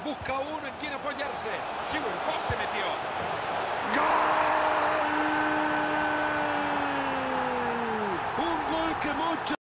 Busca uno en quien apoyarse. ¡Qué buen pase metió! ¡Gol! Un gol que mucho